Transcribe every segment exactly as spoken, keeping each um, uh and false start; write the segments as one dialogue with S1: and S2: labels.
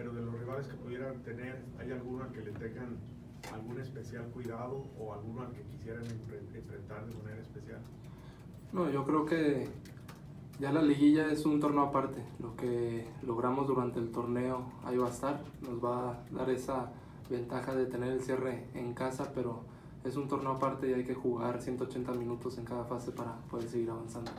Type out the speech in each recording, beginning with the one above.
S1: pero de los rivales que pudieran tener, ¿hay alguno al que le tengan algún especial cuidado o alguno al que quisieran enfrentar de manera especial?
S2: No, yo creo que ya la liguilla es un torneo aparte. Lo que logramos durante el torneo ahí va a estar, nos va a dar esa ventaja de tener el cierre en casa, pero es un torneo aparte y hay que jugar ciento ochenta minutos en cada fase para poder seguir avanzando.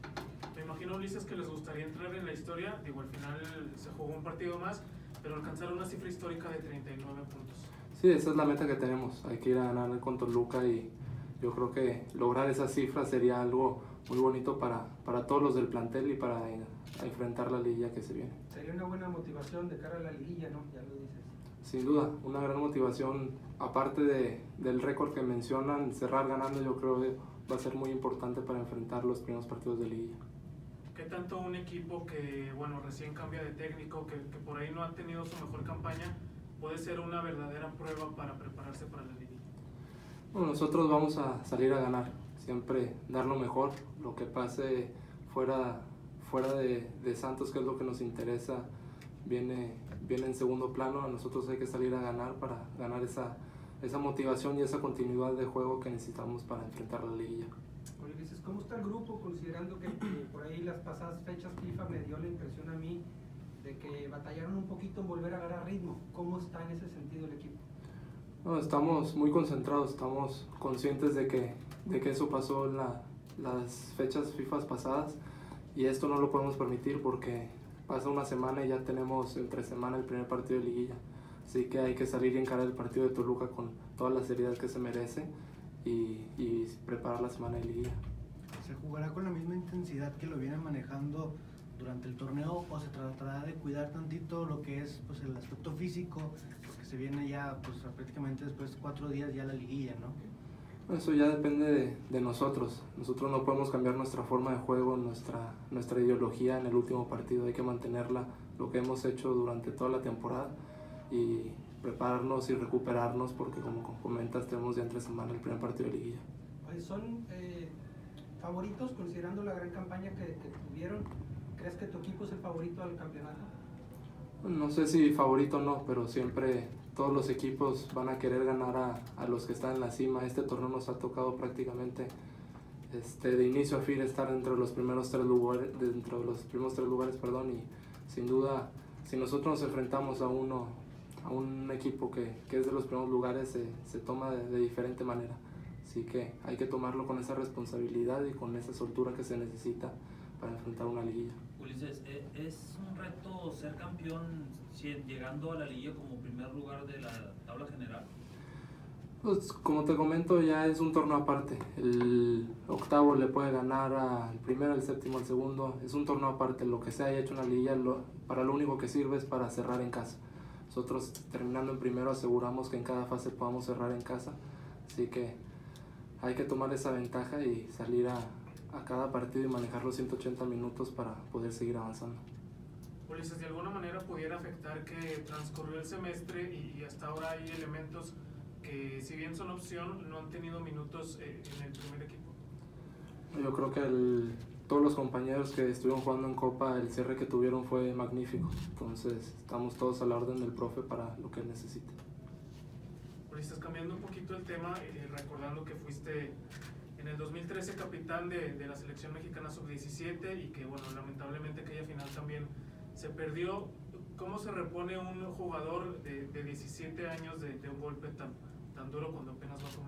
S3: Me imagino, Ulises, que les gustaría entrar en la historia. Digo, al final se jugó un partido más, pero alcanzar una cifra histórica de treinta y nueve puntos.
S2: Sí, esa es la meta que tenemos. Hay que ir a ganar con Toluca y yo creo que lograr esa cifra sería algo muy bonito para, para todos los del plantel y para eh, enfrentar la liguilla que se viene.
S4: Sería una buena motivación de cara a la liguilla, ¿no? Ya lo dices.
S2: Sin duda, una gran motivación, aparte de, del récord que mencionan, cerrar ganando yo creo que va a ser muy importante para enfrentar los primeros partidos de liguilla.
S3: ¿Qué tanto un equipo que, bueno, recién cambia de técnico, que, que por ahí no ha tenido su mejor campaña, puede ser una verdadera prueba para prepararse para la liguilla?
S2: Bueno, nosotros vamos a salir a ganar, siempre dar lo mejor, lo que pase fuera, fuera de, de Santos, que es lo que nos interesa, viene, viene en segundo plano. A nosotros hay que salir a ganar para ganar esa, esa motivación y esa continuidad de juego que necesitamos para enfrentar la liguilla.
S4: Oye, dices, ¿cómo está el grupo? Considerando que eh, por ahí las pasadas fechas FIFA me dio la impresión a mí de que batallaron un poquito en volver a agarrar ritmo. ¿Cómo está en ese sentido el equipo?
S2: No, estamos muy concentrados, estamos conscientes de que, de que eso pasó en la, las fechas FIFA pasadas y esto no lo podemos permitir porque pasa una semana y ya tenemos entre semana el primer partido de liguilla. Así que hay que salir y encarar el partido de Toluca con toda la seriedad que se merece y, y preparar la semana de liguilla.
S5: ¿Se jugará con la misma intensidad que lo viene manejando durante el torneo o se tratará de cuidar tantito lo que es pues, el aspecto físico, porque se viene ya pues, prácticamente después de cuatro días ya la liguilla, ¿no?
S2: Eso ya depende de, de nosotros. Nosotros no podemos cambiar nuestra forma de juego, nuestra, nuestra ideología en el último partido. Hay que mantenerla, lo que hemos hecho durante toda la temporada y prepararnos y recuperarnos porque como comentas tenemos ya entre semana el primer partido de liguilla.
S4: Pues son eh, favoritos considerando la gran campaña que, que tuvieron. ¿Crees que tu equipo es el favorito al campeonato?
S2: No sé si favorito o no, pero siempre todos los equipos van a querer ganar a, a los que están en la cima. Este torneo nos ha tocado prácticamente este, de inicio a fin estar entre los primeros tres lugares, dentro de los primeros tres lugares, perdón, y sin duda si nosotros nos enfrentamos a uno, a un equipo que, que es de los primeros lugares, se, se toma de, de diferente manera. Así que hay que tomarlo con esa responsabilidad y con esa soltura que se necesita para enfrentar una liguilla.
S6: Ulises, ¿es un reto ser campeón llegando a la liguilla como primer lugar de la tabla general?
S2: Pues como te comento, ya es un torneo aparte. El octavo le puede ganar al primero, al séptimo, al segundo. Es un torneo aparte. Lo que se haya hecho en la liguilla, lo, para lo único que sirve es para cerrar en casa. Nosotros terminando en primero aseguramos que en cada fase podamos cerrar en casa. Así que hay que tomar esa ventaja y salir a a cada partido y manejar los ciento ochenta minutos para poder seguir avanzando.
S3: Ulises, ¿de alguna manera pudiera afectar que transcurrió el semestre y hasta ahora hay elementos que, si bien son opción, no han tenido minutos en el primer equipo?
S2: Yo creo que el, todos los compañeros que estuvieron jugando en Copa, el cierre que tuvieron fue magnífico. Entonces estamos todos a la orden del profe para lo que él necesite.
S3: Ulises, cambiando un poquito el tema, eh, recordando que fuiste en el dos mil trece capitán de, de la selección mexicana sub diecisiete y que, bueno, lamentablemente aquella final también se perdió. ¿Cómo se repone un jugador de, de diecisiete años de, de un golpe tan, tan duro cuando apenas va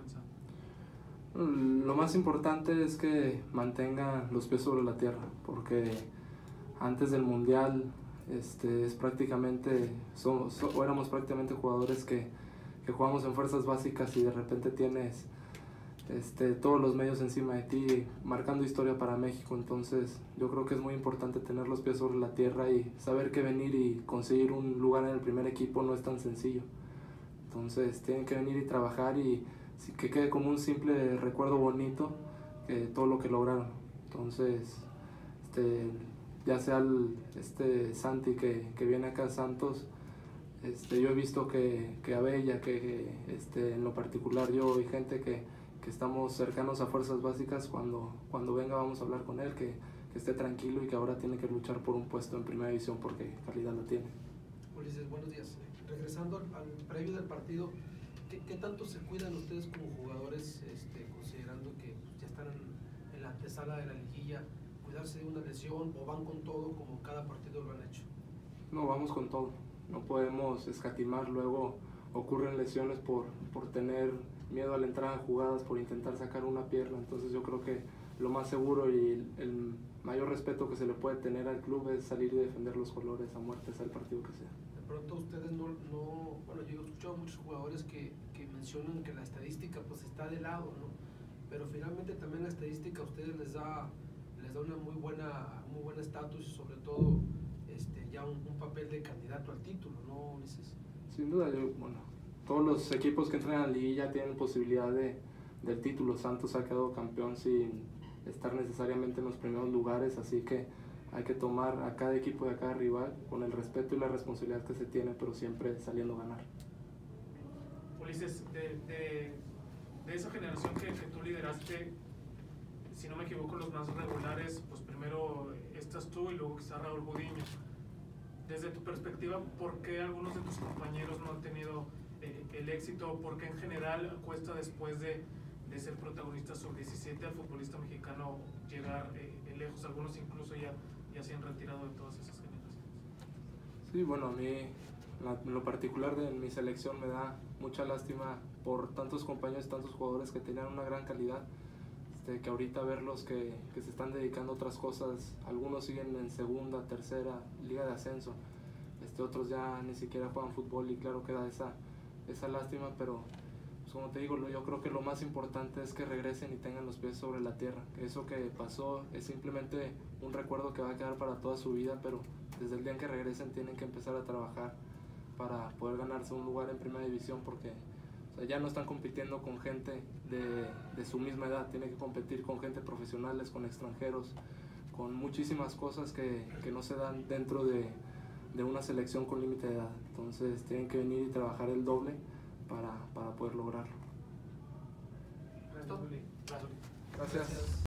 S3: comenzando?
S2: Lo más importante es que mantenga los pies sobre la tierra, porque antes del mundial este, es prácticamente, somos, so, éramos prácticamente jugadores que, que jugamos en fuerzas básicas y de repente tienes Este, todos los medios encima de ti, marcando historia para México. Entonces yo creo que es muy importante tener los pies sobre la tierra y saber que venir y conseguir un lugar en el primer equipo no es tan sencillo. Entonces tienen que venir y trabajar y que quede como un simple recuerdo bonito que todo lo que lograron. Entonces este, ya sea el, este Santi que, que viene acá a Santos, este, yo he visto que, que Abella, que este, en lo particular yo y gente que que estamos cercanos a fuerzas básicas, cuando, cuando venga vamos a hablar con él, que, que esté tranquilo y que ahora tiene que luchar por un puesto en primera división porque calidad la tiene.
S7: Ulises, buenos días. Regresando al, al previo del partido, ¿qué, ¿qué tanto se cuidan ustedes como jugadores, este, considerando que pues, ya están en, en la antesala de la liguilla, cuidarse de una lesión o van con todo como cada partido lo han hecho?
S2: No, vamos con todo. No podemos escatimar. Luego ocurren lesiones por, por tener miedo a la entrada en jugadas, por intentar sacar una pierna. Entonces yo creo que lo más seguro y el, el mayor respeto que se le puede tener al club es salir y defender los colores a muerte, sea el partido que sea.
S7: De pronto ustedes no, no bueno, yo he escuchado a muchos jugadores que, que mencionan que la estadística pues está de lado, ¿no? Pero finalmente también la estadística a ustedes les da, les da una muy buena, muy buen estatus y sobre todo este, ya un, un papel de candidato al título, ¿no, Ulises?
S2: Sin duda, yo, bueno, todos los equipos que entran a la liguilla tienen posibilidad de, del título. Santos ha quedado campeón sin estar necesariamente en los primeros lugares, así que hay que tomar a cada equipo y a cada rival con el respeto y la responsabilidad que se tiene, pero siempre saliendo a ganar.
S3: Ulises, de, de, de esa generación que, que tú lideraste, si no me equivoco, los más regulares, pues primero estás tú y luego quizá Raúl Gudiño. Desde tu perspectiva, ¿por qué algunos de tus compañeros no han tenido eh, el éxito? ¿Por qué en general cuesta después de, de ser protagonista sub diecisiete al futbolista mexicano llegar eh, lejos? Algunos incluso ya, ya se han retirado de todas esas generaciones.
S2: Sí, bueno, a mí la, en lo particular de mi selección me da mucha lástima por tantos compañeros, tantos jugadores que tenían una gran calidad, este, que ahorita verlos que, que se están dedicando a otras cosas, algunos siguen en segunda, tercera, liga de ascenso, este, otros ya ni siquiera juegan fútbol y claro que da esa, esa lástima, pero pues, como te digo, yo creo que lo más importante es que regresen y tengan los pies sobre la tierra, que eso que pasó es simplemente un recuerdo que va a quedar para toda su vida, pero desde el día en que regresen tienen que empezar a trabajar para poder ganarse un lugar en primera división, porque o sea, ya no están compitiendo con gente de, de su misma edad, tienen que competir con gente profesionales, con extranjeros, con muchísimas cosas que, que no se dan dentro de, de una selección con límite de edad. Entonces tienen que venir y trabajar el doble para, para poder lograrlo.
S3: Gracias.
S2: Gracias.